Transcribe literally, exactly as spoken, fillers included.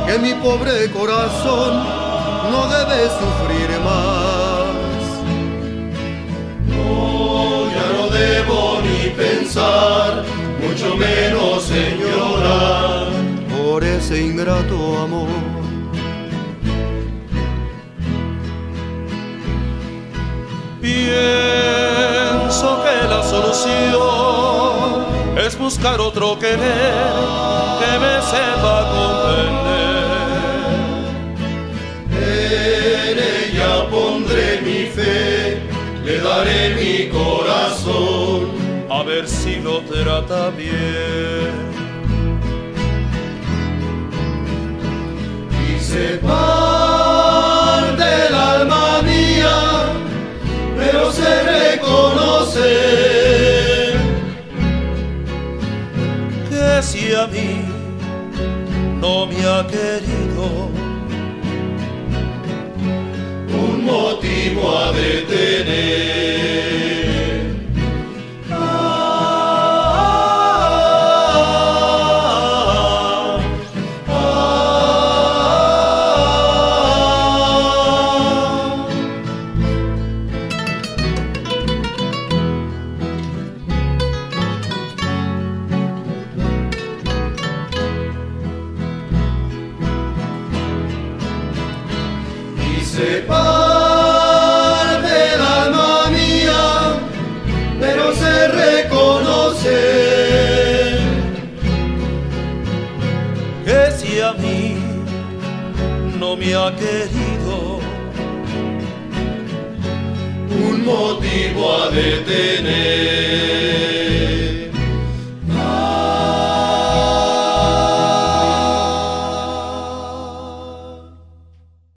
que mi pobre corazón no debe sufrir más. No, ya no debo ni pensar, mucho menos en llorar por ese ingrato amor. Pienso que la solución es buscar otro querer que me sepa comprender. En ella pondré mi fe, le daré mi corazón, a ver si lo trata bien. Y se parte el alma mía, pero se reconoce que si a mí no me ha querido, un motivo ha de tener. Se parte el alma mía, pero se reconoce que si a mí no me ha querido, un motivo ha de tener.